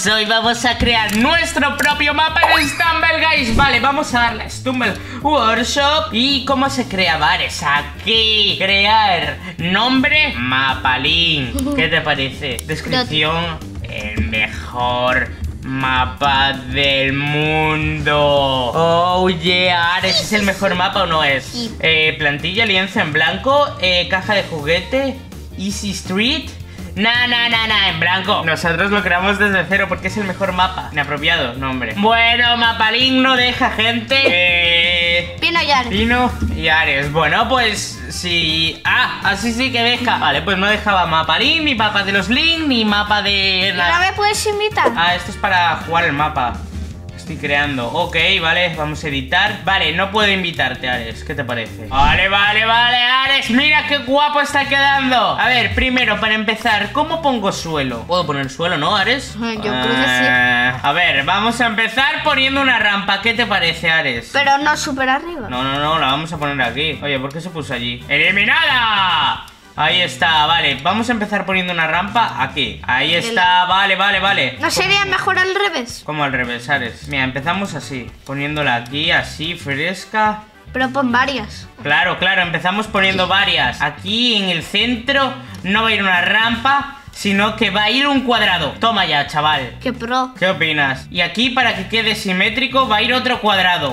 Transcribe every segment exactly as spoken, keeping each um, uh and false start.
chicos, hoy vamos a crear nuestro propio mapa en Stumble, guys. Vale, vamos a darle a Stumble Workshop. ¿Y cómo se crea? Bares, aquí. Crear nombre, Mapalink. ¿Qué te parece? Descripción, el mejor mapa del mundo. Oh yeah, ¿Ares es el mejor mapa o no es? Eh, plantilla, lienzo en blanco, eh, caja de juguete, Easy Street. Nah, nah, nah, nah, en blanco. Nosotros lo creamos desde cero porque es el mejor mapa. Inapropiado, nombre. Bueno, Mapalink no deja, gente. Eh... Pino y Ares. Pino y Ares. Bueno, pues sí. Ah, así sí que deja. Vale, pues no dejaba Mapalink, ni mapa de los Link, ni mapa de... ¿No me puedes invitar? Ah, esto es para jugar el mapa. Estoy creando. Ok, vale, vamos a editar. Vale, no puedo invitarte, Ares. ¿Qué te parece? Vale, vale, vale, Ares. Mira qué guapo está quedando. A ver, primero, para empezar, ¿cómo pongo suelo? ¿Puedo poner suelo, no, Ares? Yo creo que sí. A ver, vamos a empezar poniendo una rampa. ¿Qué te parece, Ares? Pero no súper arriba. No, no, no, la vamos a poner aquí. Oye, ¿por qué se puso allí? ¡Eliminada! Ahí está, vale, vamos a empezar poniendo una rampa aquí. Ahí está, vale, vale, vale. ¿No sería mejor al revés? ¿Cómo al revés, Ares? Mira, empezamos así, poniéndola aquí, así, fresca. Pero pon varias. Claro, claro, empezamos poniendo varias. Aquí en el centro no va a ir una rampa, sino que va a ir un cuadrado. Toma ya, chaval. Qué pro. ¿Qué opinas? Y aquí, para que quede simétrico, va a ir otro cuadrado.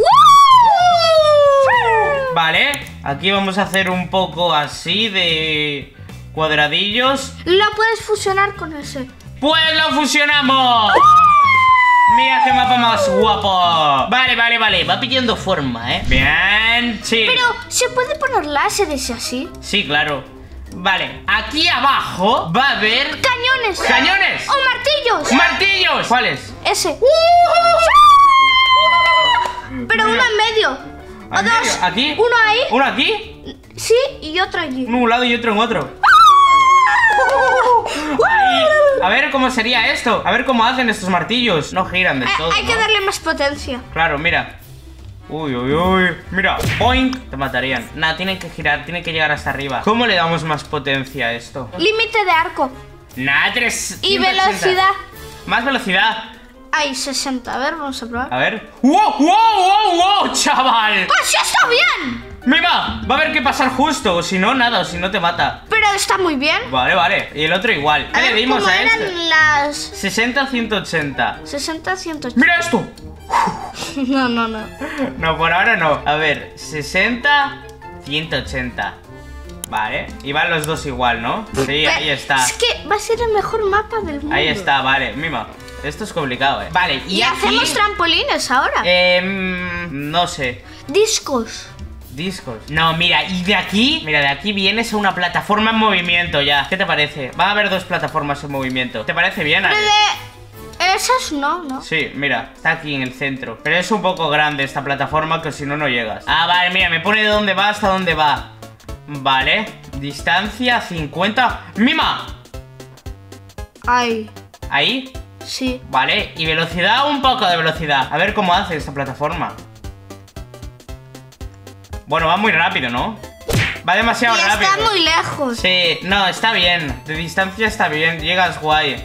Vale, aquí vamos a hacer un poco así de cuadradillos. Lo puedes fusionar con ese. ¡Pues lo fusionamos! ¡Mira qué mapa más guapo! Vale, vale, vale, va pidiendo forma, ¿eh? Bien, sí. Pero, ¿se puede poner láseres así? Sí, claro. Vale, aquí abajo va a haber... ¡Cañones! ¡Cañones! ¡O martillos! ¡Martillos! ¿Cuáles? Ese. Pero uno en medio. O ¿En dos. medio? ¿Aquí? Uno ahí. ¿Uno aquí? Sí, y otro allí. Uno en un lado y otro en otro. Ahí. A ver cómo sería esto. A ver cómo hacen estos martillos. No giran del Eh, todo, hay que ¿no? darle más potencia. Claro, mira. Uy, uy, uy. Mira, boink. Te matarían. Nada, tienen que girar, tienen que llegar hasta arriba. ¿Cómo le damos más potencia a esto? Límite de arco. Nada, tres. Y velocidad. Más velocidad. Hay sesenta. A ver, vamos a probar. A ver. ¡Wow, wow, wow, wow, chaval! ¡Pues sí está bien! Mira, va a haber que pasar justo. O si no, nada, o si no te mata. Pero está muy bien. Vale, vale. Y el otro igual. A ¿Qué le ver, dimos ¿cómo a eran este? las sesenta a ciento ochenta. sesenta, ciento ochenta? ¡Mira esto! No, no, no. No, por ahora no. A ver, sesenta, ciento ochenta. Vale, y van los dos igual, ¿no? Sí, ahí está. Es que va a ser el mejor mapa del mundo. Ahí está, vale, mima. Esto es complicado, eh. Vale, y, Y aquí... hacemos trampolines ahora. Eh, mm, no sé. Discos. Discos. No, mira, y de aquí, mira, de aquí vienes a una plataforma en movimiento ya. ¿Qué te parece? Va a haber dos plataformas en movimiento. ¿Te parece bien, Pero Ale? de esas no, ¿no? Sí, mira, está aquí en el centro. Pero es un poco grande esta plataforma, que si no, no llegas. Ah, vale, mira, me pone de dónde va hasta dónde va. Vale, distancia cincuenta. ¡Mima! Ay, Ahí, sí. vale, y velocidad, un poco de velocidad. A ver cómo hace esta plataforma. Bueno, va muy rápido, ¿no? Va demasiado Y rápido. está muy lejos. Sí, no, está bien. De distancia está bien, llegas guay.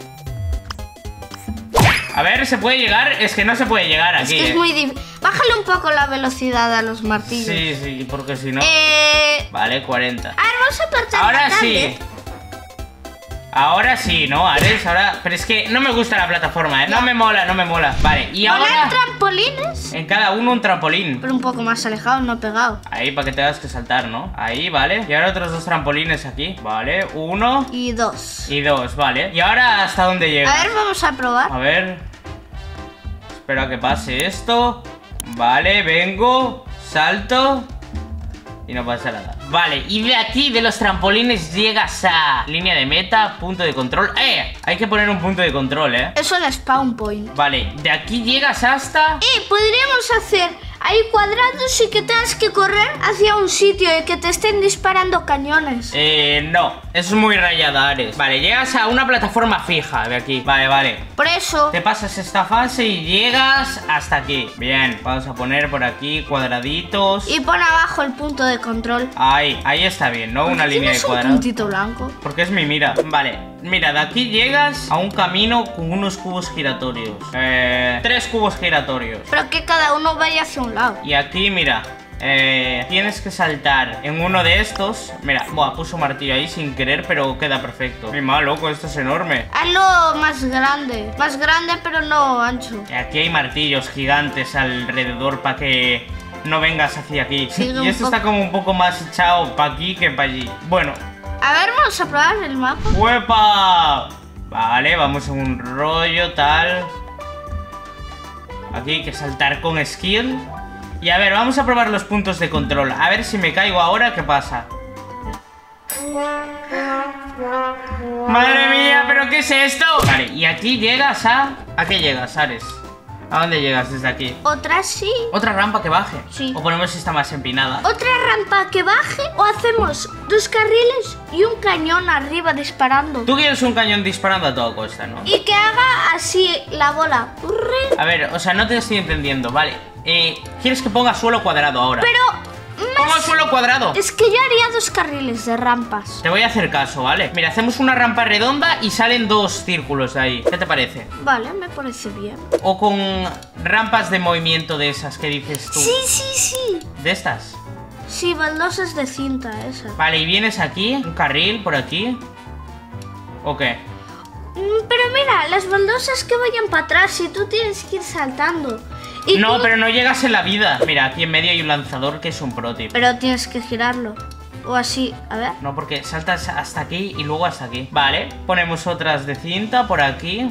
A ver, ¿se puede llegar? Es que no se puede llegar aquí, Es que eh. es muy difícil. Bájale un poco la velocidad a los martillos. Sí, sí, porque si no... Eh... Vale, cuarenta. A ver, vamos a partir Ahora sí. Ahora sí, ¿no, Ares? Ahora... Pero es que no me gusta la plataforma, ¿eh? No me mola, no me mola. Vale, y ahora... Poner trampolines. En cada uno un trampolín. Pero un poco más alejado, no pegado. Ahí, para que tengas que saltar, ¿no? Ahí, vale. Y ahora otros dos trampolines aquí. Vale, uno Y dos. y dos, vale. Y ahora, ¿hasta dónde llega? A ver, vamos a probar. A ver. Espera que pase esto. Vale, vengo. Salto. Y no pasa nada. Vale, y de aquí, de los trampolines, llegas a línea de meta, punto de control. ¡Eh! Hay que poner un punto de control, ¿eh? Es un spawn point. Vale, de aquí llegas hasta... Y podríamos hacer ahí cuadrados y que tengas que correr hacia un sitio y que te estén disparando cañones. Eh, no. Eso es muy rayada, Ares. Vale, llegas a una plataforma fija de aquí. Vale, vale. Por eso... Te pasas esta fase y llegas hasta aquí. Bien, vamos a poner por aquí cuadraditos. Y pon abajo el punto de control. Ahí, ahí está bien, ¿no? Una línea de ¿Tienes un cuadrado. puntito blanco? Porque es mi mira. Vale, Mira, de aquí llegas a un camino con unos cubos giratorios. Eh, tres cubos giratorios. Pero que cada uno vaya hacia un lado. Y aquí, mira, eh, tienes que saltar en uno de estos. Mira, buah, puso martillo ahí sin querer, pero queda perfecto. Muy mal, loco, esto es enorme. Hazlo más grande. Más grande, pero no ancho. Y aquí hay martillos gigantes alrededor para que no vengas hacia aquí. Sigue Y esto un está como un poco más echado para aquí que para allí. Bueno. A ver, vamos a probar el mapa. ¡Huepa! Vale, vamos en un rollo tal. Aquí hay que saltar con skill. Y a ver, vamos a probar los puntos de control. A ver si me caigo ahora, ¿qué pasa? ¡Madre mía! ¿Pero qué es esto? Vale, y aquí llegas a... ¿A qué llegas, Ares? ¿A dónde llegas desde aquí? Otra sí. ¿Otra rampa que baje? Sí. ¿O ponemos esta más empinada? Otra rampa que baje o hacemos dos carriles y un cañón arriba disparando. Tú quieres un cañón disparando a toda costa, ¿no? Y que haga así la bola. A ver, o sea, no te estoy entendiendo, vale. Eh, ¿quieres que ponga suelo cuadrado ahora? Pero... ¿Cómo suelo cuadrado? Es que yo haría dos carriles de rampas. Te voy a hacer caso, ¿vale? Mira, hacemos una rampa redonda y salen dos círculos de ahí. ¿Qué te parece? Vale, me parece bien. O con rampas de movimiento de esas que dices tú. Sí, sí, sí. ¿De estas? Sí, baldosas de cinta esa. Vale, y vienes aquí, un carril por aquí. ¿O qué? Mm, Pero mira, las baldosas que vayan para atrás y tú tienes que ir saltando. Y No, tú- pero no llegas en la vida. Mira, aquí en medio hay un lanzador que es un pro tip. Pero tienes que girarlo. O así, a ver. No, porque saltas hasta aquí y luego hasta aquí. Vale, ponemos otras de cinta por aquí.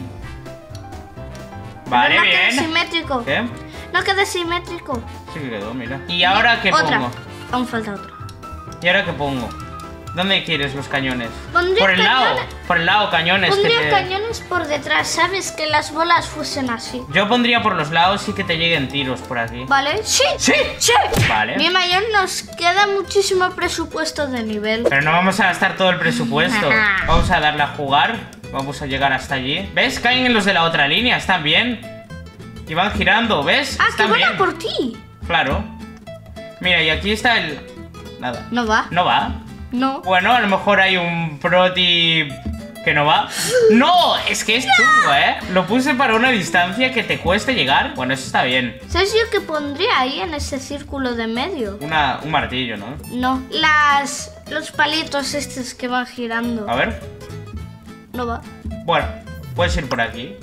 Vale, Pero no quede bien. simétrico. ¿Qué? No quede simétrico. Sí que quedó, mira. ¿Y ahora qué Otra. pongo? Aún falta otra. ¿Y ahora qué pongo? ¿Dónde quieres los cañones? Pondría Por el lado, cañones- por el lado cañones que Pondría te... cañones por detrás, ¿sabes? Que las bolas fuesen así. Yo pondría por los lados y que te lleguen tiros por aquí. ¿Vale? Sí. ¡Sí! Sí. Vale. Mi mayor nos queda muchísimo presupuesto de nivel. Pero no vamos a gastar todo el presupuesto. Vamos a darle a jugar. Vamos a llegar hasta allí. ¿Ves? Caen en los de la otra línea, están bien. Y van girando, ¿ves? Ah, qué Están buena bien. por ti. Claro. Mira, y aquí está el... Nada. No va. No va. No. Bueno, a lo mejor hay un pro tip que no va. ¡No! Es que es chungo, ¿eh? Lo puse para una distancia que te cueste llegar. Bueno, eso está bien. ¿Sabes yo qué pondría ahí en ese círculo de medio? Una, un martillo, ¿no? No. Las... Los palitos estos que van girando. A ver. No va. Bueno, puedes ir por aquí.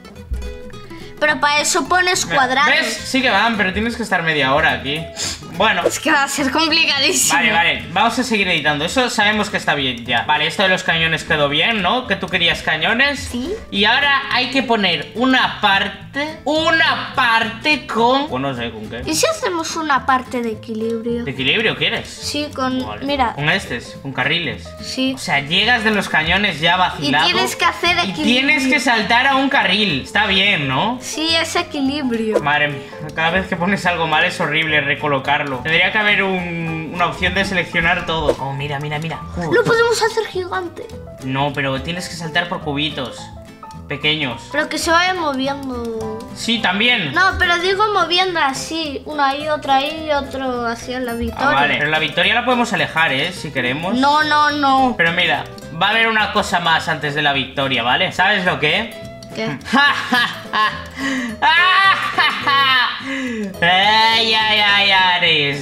Pero para eso pones cuadrados. ¿Ves? Sí que van, pero tienes que estar media hora aquí. Bueno. Es que va a ser complicadísimo. Vale, vale, vamos a seguir editando. Eso sabemos que está bien ya. Vale, esto de los cañones quedó bien, ¿no? Que tú querías cañones. Sí. Y ahora hay que poner una parte. Una parte con... Pues no sé, ¿con qué? ¿Y si hacemos una parte de equilibrio? ¿De equilibrio quieres? Sí, con... Vale. Mira. Con estos, con carriles. Sí. O sea, llegas de los cañones ya vacilado. Y tienes que hacer Y equilibrio. tienes que saltar a un carril. Está bien, ¿no? Sí, es equilibrio. Madre mía, cada vez que pones algo mal es horrible recolocarlo. Tendría que haber un- una opción de seleccionar todo. Oh, mira, mira, mira. Uh, Lo podemos hacer gigante. No, pero tienes que saltar por cubitos pequeños. Pero que se vaya moviendo. Sí, también. No, pero digo moviendo así. Una y otra y otro hacia la victoria. Ah, vale. Pero la victoria la podemos alejar, ¿eh? Si queremos. No, no, no. Pero mira, va a haber una cosa más antes de la victoria, ¿vale? ¿Sabes lo que? ¿Qué? ¡Ay, ay, ay, Ares!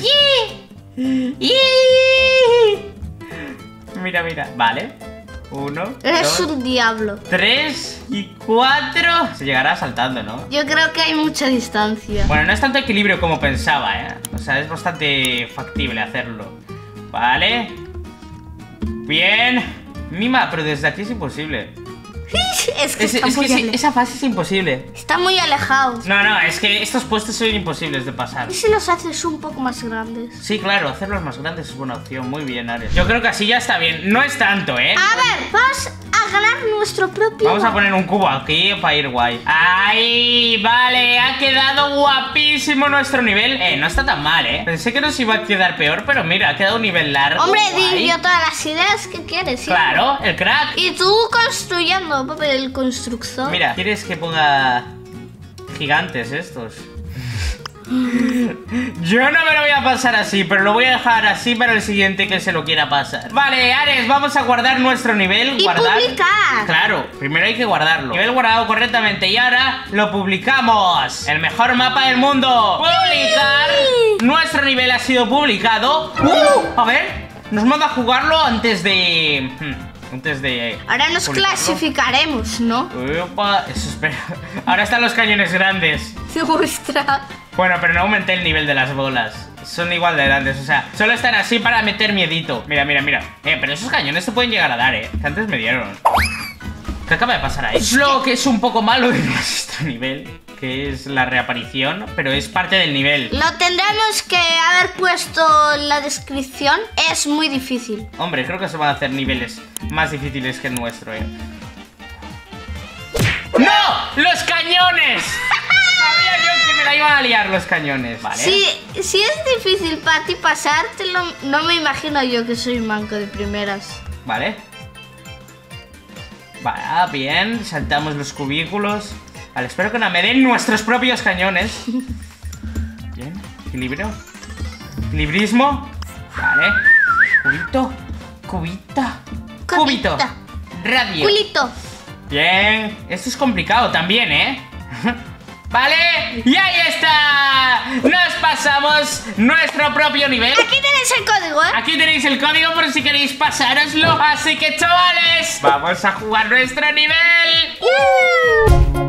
Mira, mira. Vale. Uno, Eres dos, un diablo. tres y cuatro. Se llegará saltando, ¿no? Yo creo que hay mucha distancia. Bueno, no es tanto equilibrio como pensaba, ¿eh? O sea, es bastante factible hacerlo. Vale. Bien. Mima, pero desde aquí es imposible. Es que Es, está es muy que sí, ale- esa fase es imposible. Está muy alejado. No, no, es que estos puestos son imposibles de pasar. ¿Y si los haces un poco más grandes? Sí, claro, hacerlos más grandes es buena opción. Muy bien, Ares. Yo creo que así ya está bien. No es tanto, ¿eh? A ver, vamos a ganar nuestro propio... Vamos a poner un cubo aquí para ir guay. ¡Ay! Vale, ha quedado guapísimo nuestro nivel. Eh, no está tan mal, ¿eh? Pensé que nos iba a quedar peor, pero mira, ha quedado un nivel largo. Hombre, guay. di yo todas las ideas que quieres, ¿sí? Claro, el crack. Y tú construyendo, papi, el constructor. Mira, ¿quieres que ponga gigantes estos? Yo no me lo voy a pasar así, pero lo voy a dejar así para el siguiente que se lo quiera pasar. Vale, Ares, vamos a guardar nuestro nivel. Y guardar. publicar. Claro, primero hay que guardarlo. Nivel guardado correctamente y ahora lo publicamos. El mejor mapa del mundo. Publicar. Nuestro nivel ha sido publicado. Uh, a ver, nos manda a jugarlo antes de... Antes de... Ahora nos publicarlo. clasificaremos, ¿no? Opa, eso espera. Ahora están los cañones grandes. Te gusta. Bueno, pero no aumenté el nivel de las bolas. Son igual de grandes, o sea, solo están así para meter miedito. Mira, mira, mira. Eh, pero esos cañones se pueden llegar a dar, eh. Que antes me dieron. ¿Qué acaba de pasar ahí? Es lo que es un poco malo de nuestro nivel, que es la reaparición, pero es parte del nivel. Lo tendremos que haber puesto en la descripción. Es muy difícil. Hombre, creo que se van a hacer niveles más difíciles que el nuestro, eh. ¡No! ¡Los cañones! Sabía yo que me la iban a liar los cañones, ¿vale? Si, si es difícil para ti pasártelo, no me imagino yo que soy manco de primeras. Vale. Vale, bien. Saltamos los cubículos. Vale, espero que no me den nuestros propios cañones. Bien, equilibrio. Equilibrismo. Vale. Cubito. Cubita. Cubito. Cubita. Radio. Culito. Bien. Esto es complicado también, ¿eh? Vale. Y ahí está. Nos pasamos nuestro propio nivel. Aquí tenéis el código, ¿eh? Aquí tenéis el código por si queréis pasároslo. Así que, chavales, vamos a jugar nuestro nivel. ¡Uh!